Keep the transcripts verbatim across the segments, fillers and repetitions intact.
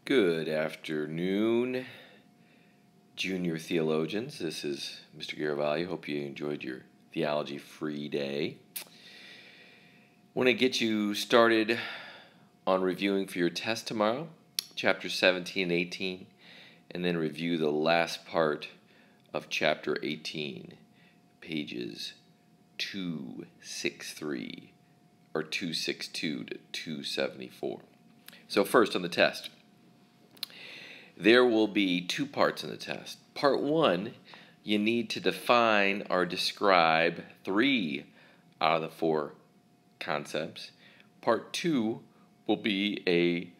Good afternoon, junior theologians. This is Mister Garavaglia. Hope you enjoyed your theology-free day. Want to get you started on reviewing for your test tomorrow, chapter seventeen and eighteen, and then review the last part of chapter eighteen, pages two sixty-three or two sixty-two to two seventy-four. So first on the test. There will be two parts in the test. Part one, you need to define or describe three out of the four concepts. Part two will be a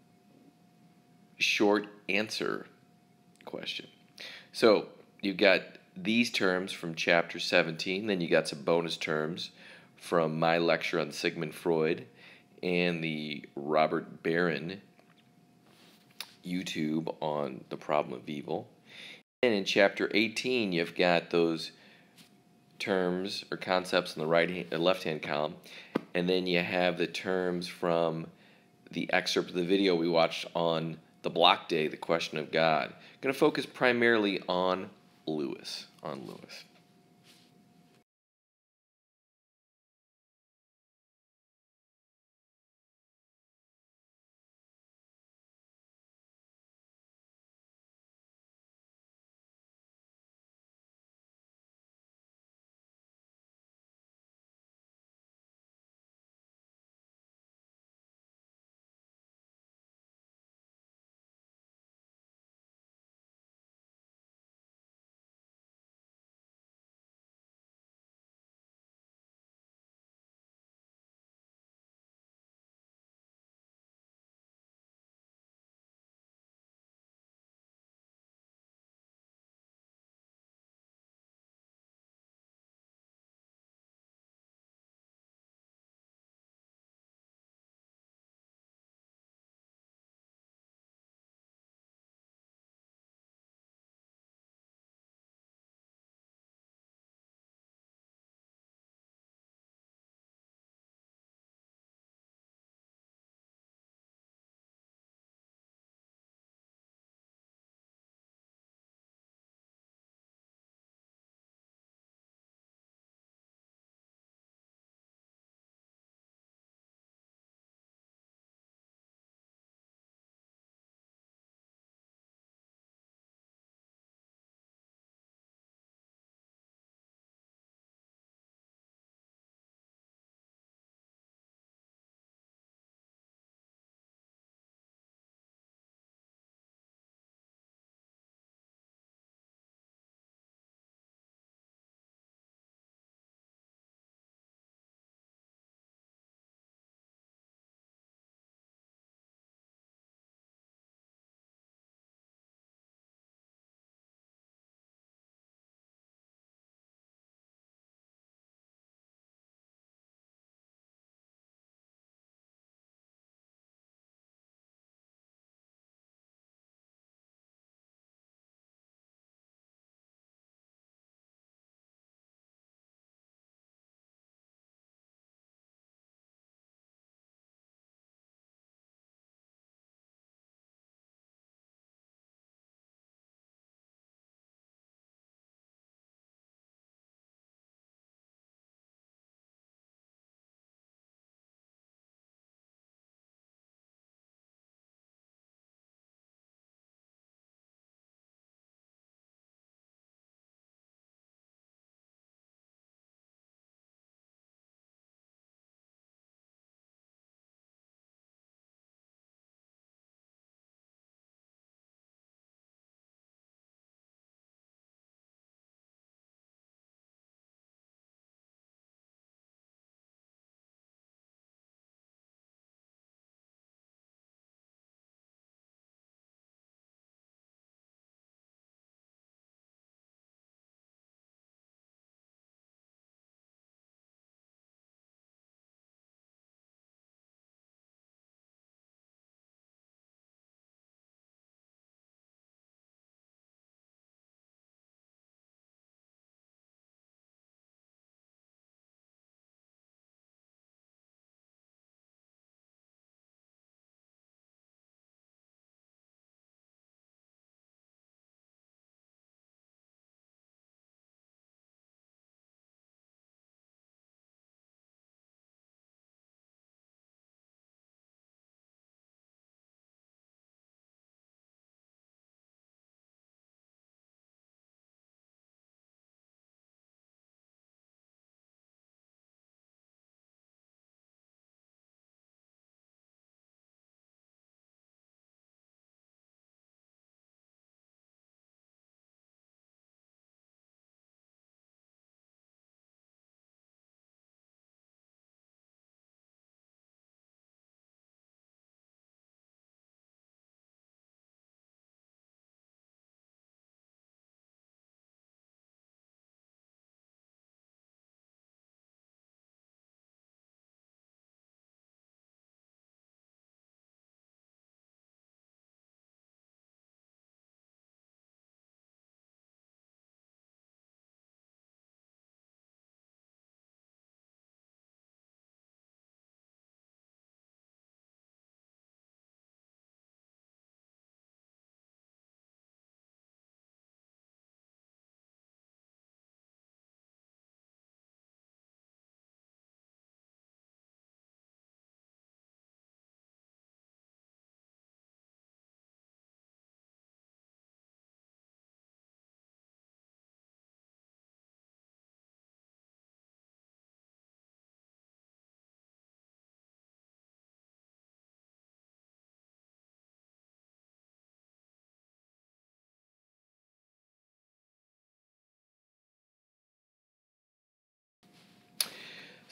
short answer question. So you've got these terms from chapter seventeen, then you got some bonus terms from my lecture on Sigmund Freud and the Robert Barron YouTube on the problem of evil. And in chapter eighteen, you've got those terms or concepts in the right hand, or left hand column, and then you have the terms from the excerpt of the video we watched on the block day, the question of God. I'm going to focus primarily on Lewis, on Lewis.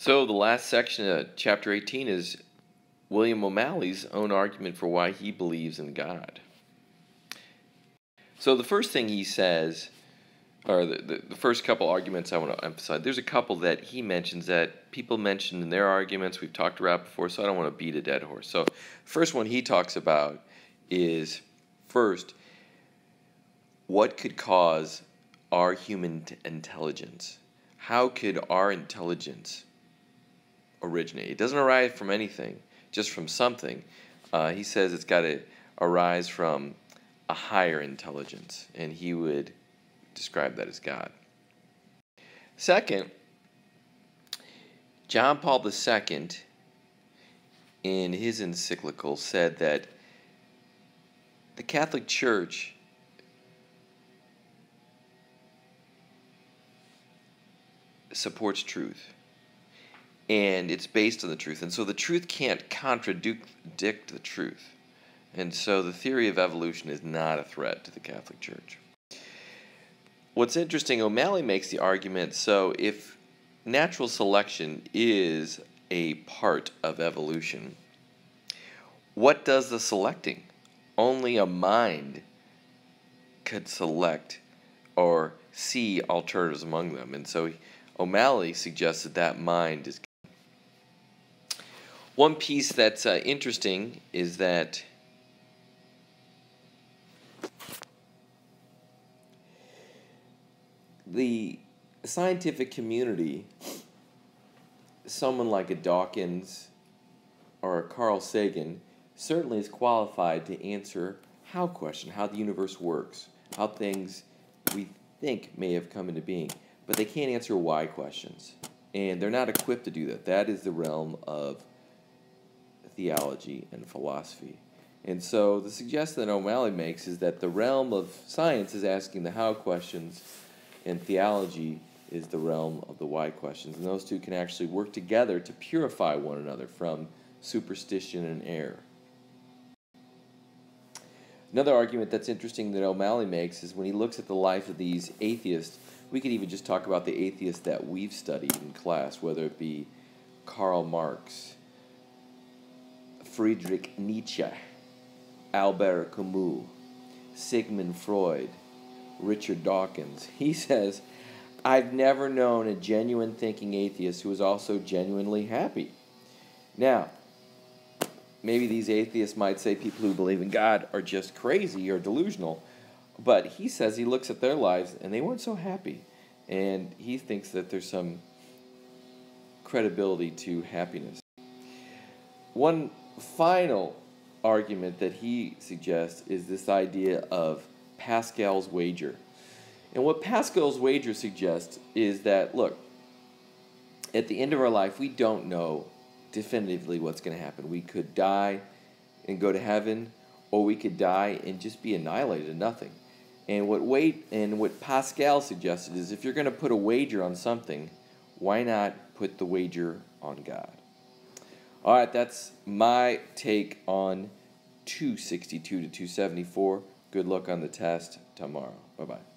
So the last section of chapter eighteen is William O'Malley's own argument for why he believes in God. So the first thing he says, or the, the, the first couple arguments I want to emphasize, there's a couple that he mentions that people mentioned in their arguments we've talked about before, so I don't want to beat a dead horse. So first one he talks about is, first, what could cause our human t- intelligence? How could our intelligence originate? It doesn't arise from anything, just from something. Uh, he says it's got to arise from a higher intelligence, and he would describe that as God. Second, John Paul the Second, in his encyclical, said that the Catholic Church supports truth, and it's based on the truth, and so the truth can't contradict the truth, and so the theory of evolution is not a threat to the Catholic Church. What's interesting, O'Malley makes the argument, so if natural selection is a part of evolution, what does the selecting? Only a mind could select or see alternatives among them, and so O'Malley suggests that that mind is. One piece that's uh, interesting is that the scientific community, someone like a Dawkins or a Carl Sagan, certainly is qualified to answer how question, how the universe works, how things we think may have come into being. But they can't answer why questions. And they're not equipped to do that. That is the realm of theology and philosophy. And so the suggestion that O'Malley makes is that the realm of science is asking the how questions, and theology is the realm of the why questions. And those two can actually work together to purify one another from superstition and error. Another argument that's interesting that O'Malley makes is when he looks at the life of these atheists, we could even just talk about the atheists that we've studied in class, whether it be Karl Marx, Friedrich Nietzsche, Albert Camus, Sigmund Freud, Richard Dawkins. He says, I've never known a genuine thinking atheist who is also genuinely happy. Now, maybe these atheists might say people who believe in God are just crazy or delusional, but he says he looks at their lives and they weren't so happy, and he thinks that there's some credibility to happiness. One final argument that he suggests is this idea of Pascal's wager. And what Pascal's wager suggests is that, look, at the end of our life, we don't know definitively what's going to happen. We could die and go to heaven, or we could die and just be annihilated to nothing. And what wait and what Pascal suggested is if you're going to put a wager on something, why not put the wager on God? All right, that's my take on two sixty-two to two seventy-four. Good luck on the test tomorrow. Bye-bye.